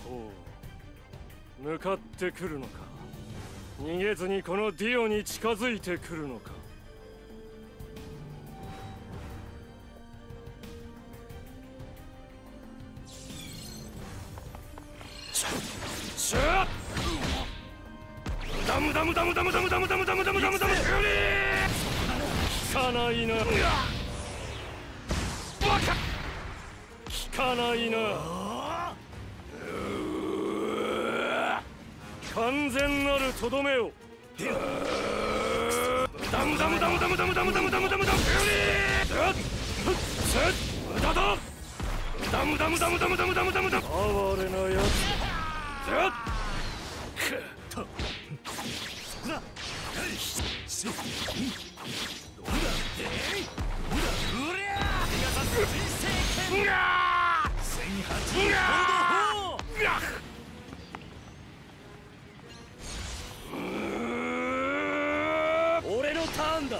ほう、向かってくるのか。逃げずにこのディオに近づいてくるのか。ダムダムダムダムダムダムダムダムダムダムダム、効かないな。バカ、効かないな。完全なるとどめを。ダムダムダムダムダムダムダムダムダムダム、無駄だ。ダムダムダムダムダムダムダムダム、哀れなやつ。俺のターンだ。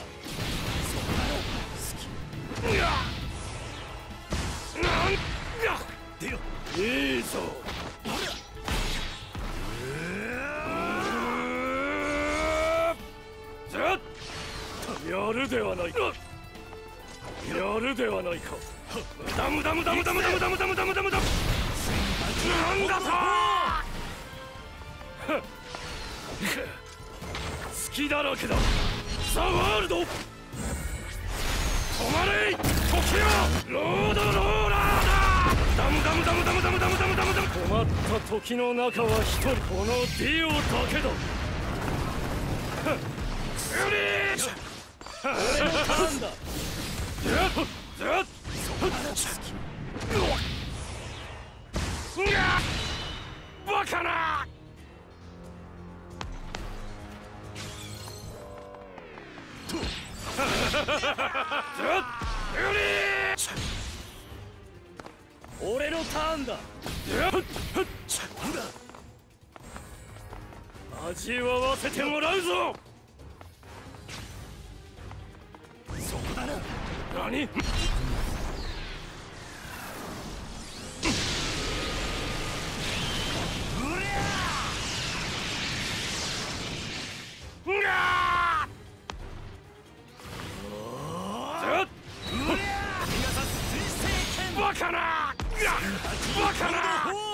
いいぞ。やるではないか。やるではないか。ダムダムダムダムダムダムダムダムダムダム、なんだと。隙だらけだ。ザ・ワールド、止まれ時よ、ロードローラーだ。ダムダムダムダムダムダムダムダムダム、止まった時の中は一人、このディオだけだ。俺のターンだ。バカな。俺のターンだ。味わわせてもらうぞ。そこだな。何？バカな。バカな。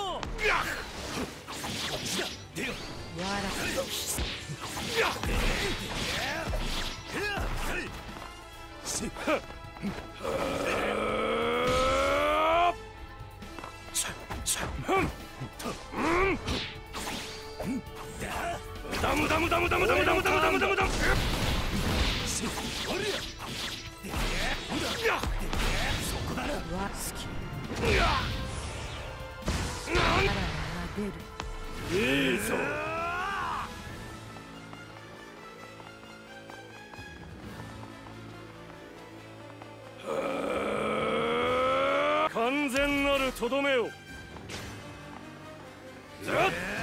ダムダムダムダムダムダムダムダムダムダム、そこだな。いいぞ。完全なるとどめを。